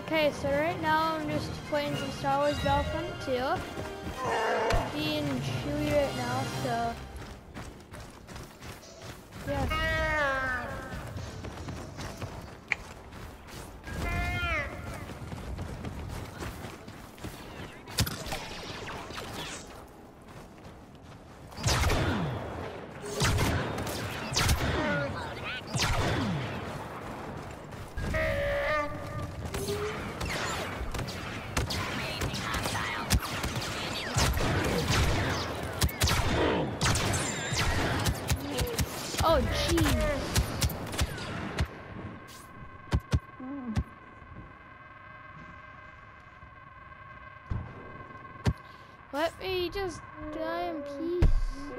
Okay, so right now I'm just playing some Star Wars Battlefront 2. Being Chewie right now, so yeah. Oh, jeez. Let me just die in peace.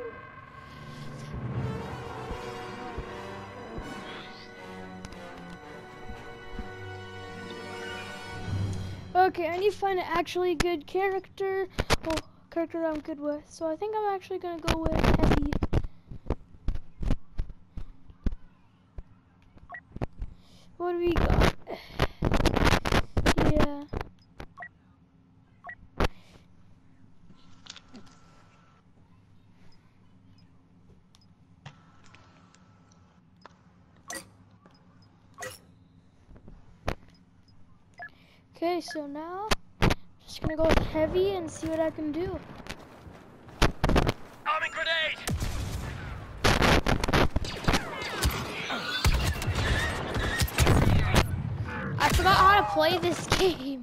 Okay, I need to find an actually good character. Well, character I'm good with. So I think I'm actually gonna go with Heavy. What do we got? Yeah. Okay, so now just gonna go with Heavy and see what I can do. Arming grenade! I forgot how to play this game.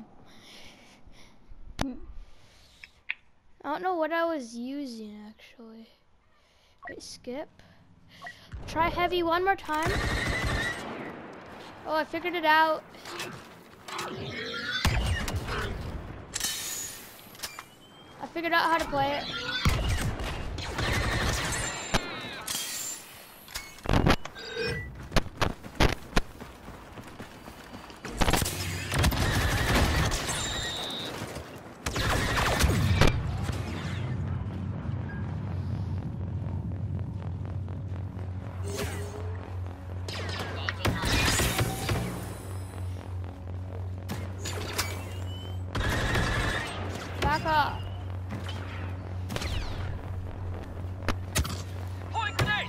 I don't know what I was using actually. Wait, skip. Try Heavy one more time. Oh, I figured it out. I figured out how to play it. Back up. Point grenade!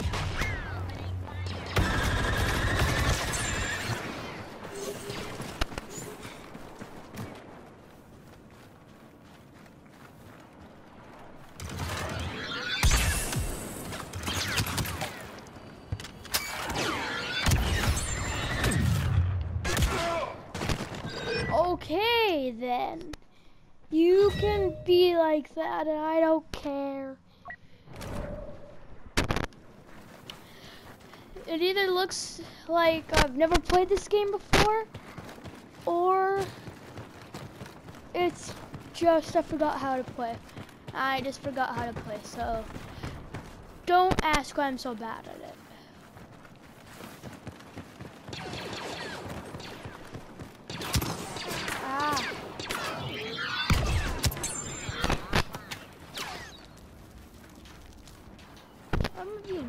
Okay then. You can be like that and I don't care. It either looks like I've never played this game before, or it's just I forgot how to play. I just forgot how to play, so don't ask why I'm so bad at it. Ah. I'm being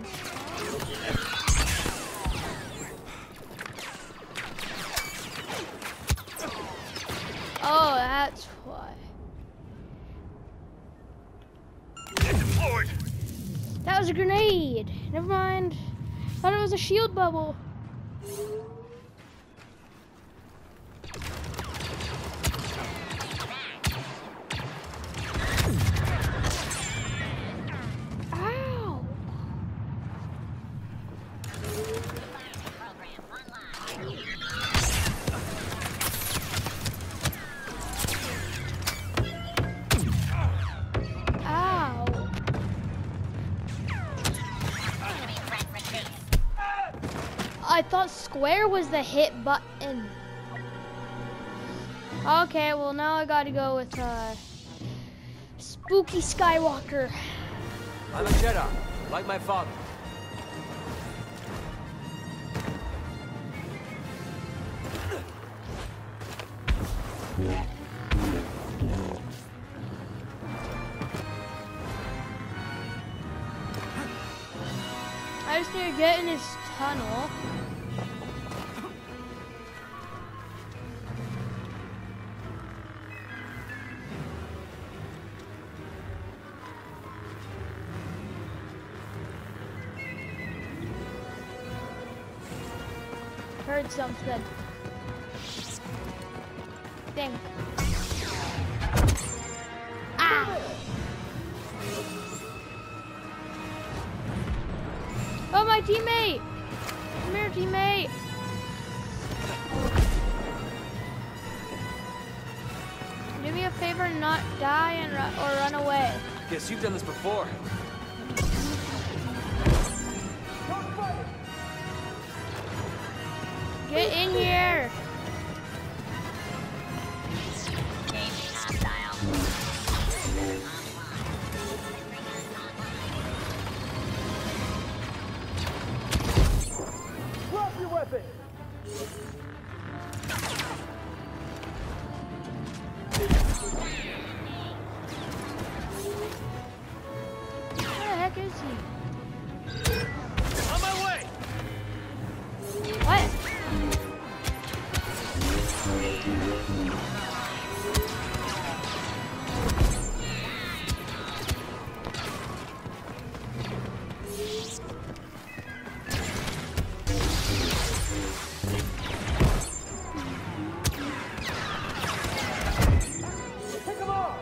Oh, that's why. Deployed! That was a grenade. Never mind. Thought it was a shield bubble. Ow. Ow. I thought square was the hit button. Okay, well now I gotta go with Spooky Skywalker. I'm a Jedi, like my father. I just need to get in this tunnel. heard something. Think. Ah! Oh, my teammate! Come here, teammate! Do me a favor and not die and or run away. Guess you've done this before. Get in here! Drop your weapon! Where the heck is he? On my way! What? Pick them off!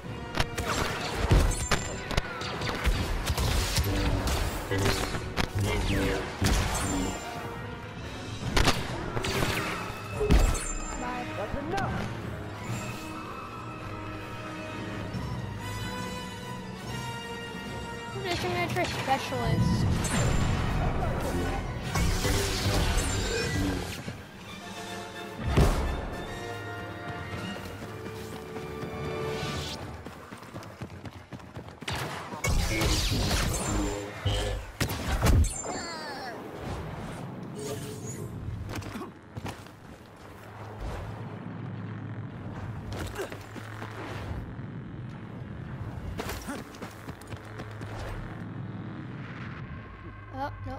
Bye. That's enough! Condition entry specialist. Oh, no.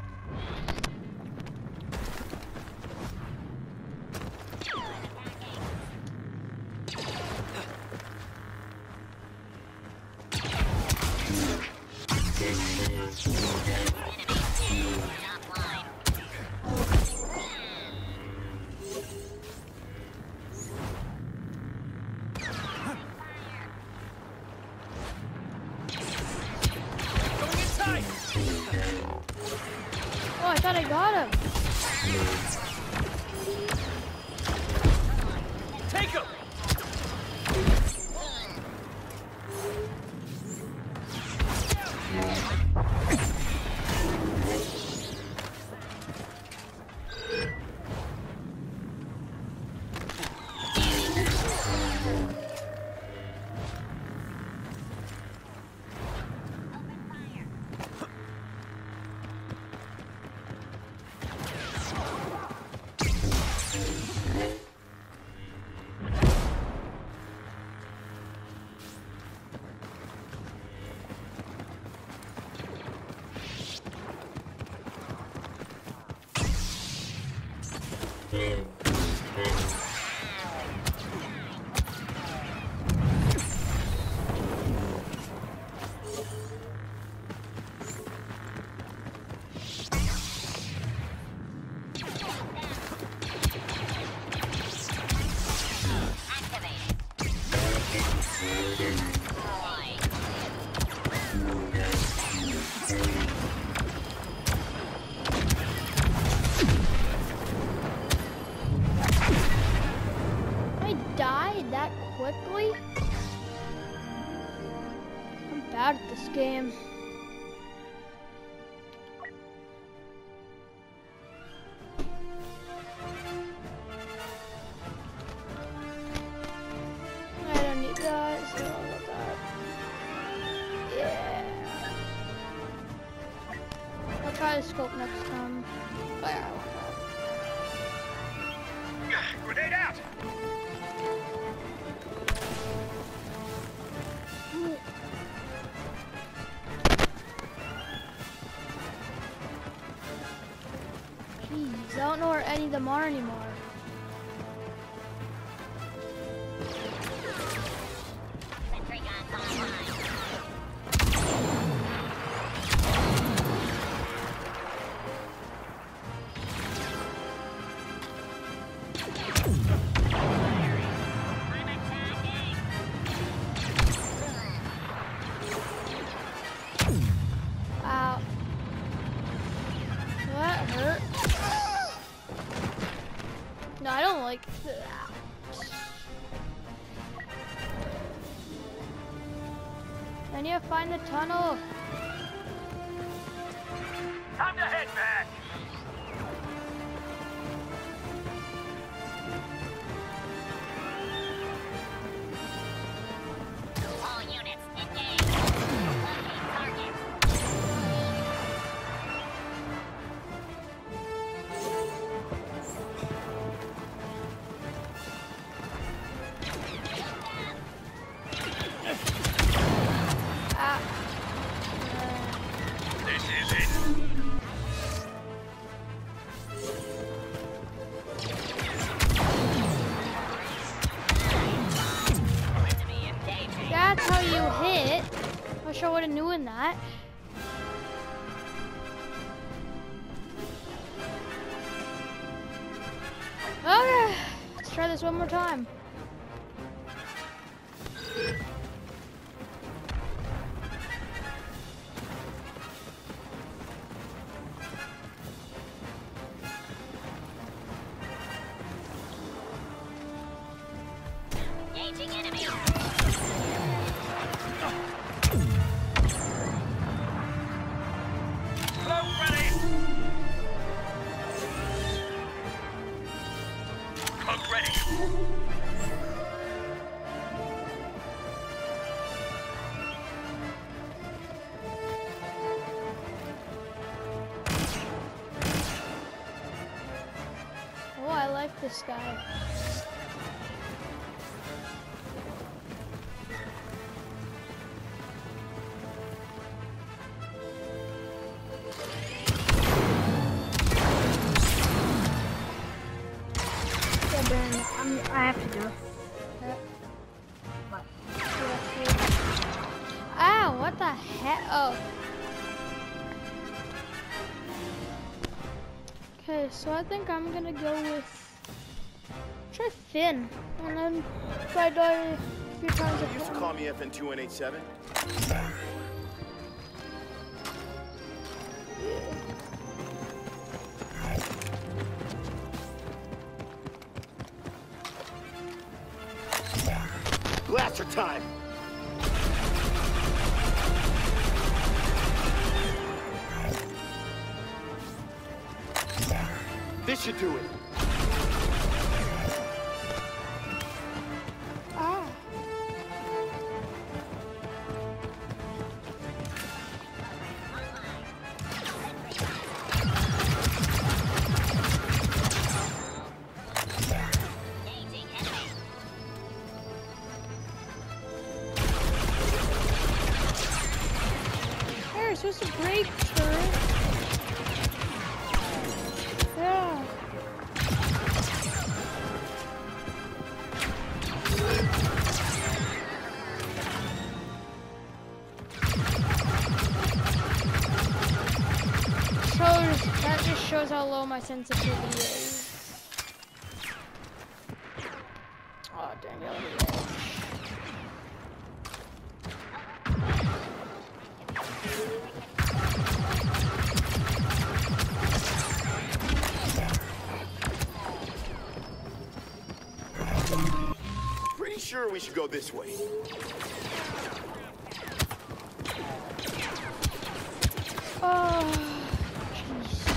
Going inside! Oh, I thought I got him. Take him! I died that quickly? I'm bad at this game. I don't need that, so I'll let that. Yeah. I'll try the scope next time. But yeah, I want that. Grenade out! Jeez, I don't know where any of them are anymore. No, I don't like that. I need to find the tunnel. Time to head back. All units engaged. Locate target. This is it. Enemy engaging. That's how you hit. Wish I would have known that. Okay, let's try this one more time. Engaging enemy. Float ready. Smoke ready. Oh, I like this guy. I have to go. Ow, what the heck? Oh. Okay, so I think I'm gonna go with try Finn, and then if I die a few times, You used to call me FN2187. Blaster time! This should do it. Ah. Engaging enemy. Hey, we're supposed to break turret. Yeah. That just shows how low my sensitivity is. Oh, dang it. Over the edge. Pretty sure we should go this way. Oh, jeez.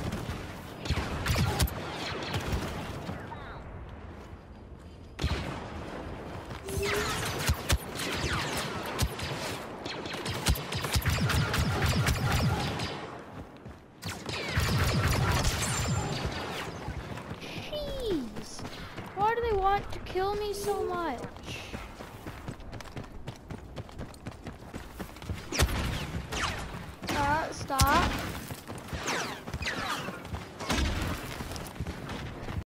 Jeez. Why do they want to kill me so much? Stop.